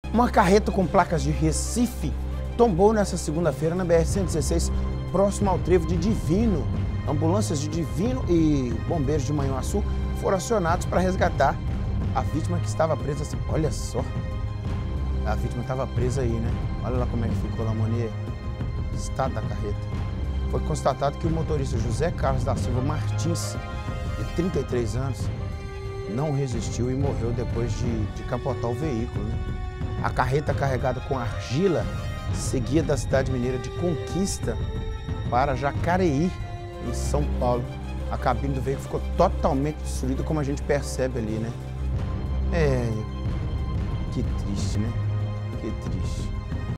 Uma carreta com placas de Recife tombou nesta segunda-feira na BR-116, próximo ao trevo de Divino. Ambulâncias de Divino e bombeiros de Manhuaçu foram acionados para resgatar a vítima que estava presa assim. Olha só, a vítima estava presa aí, né? Olha lá como é que ficou lá, Monier. Estado da carreta. Foi constatado que o motorista José Carlos da Silva Martins, de 33 anos, não resistiu e morreu depois de capotar o veículo, né? A carreta carregada com argila seguia da cidade mineira de Conquista para Jacareí, em São Paulo. A cabine do veículo ficou totalmente destruída, como a gente percebe ali, né? Que triste, né? Que triste.